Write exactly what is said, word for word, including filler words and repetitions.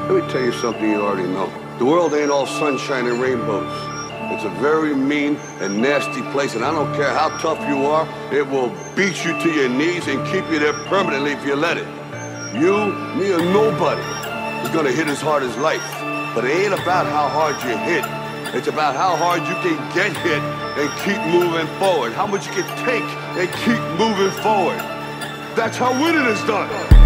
Let me tell you something you already know. The world ain't all sunshine and rainbows. It's a very mean and nasty place, and I don't care how tough you are, it will beat you to your knees and keep you there permanently if you let it. You, me, or nobody is gonna hit as hard as life. But it ain't about how hard you hit. It's about how hard you can get hit and keep moving forward. How much you can take and keep moving forward. That's how winning is done.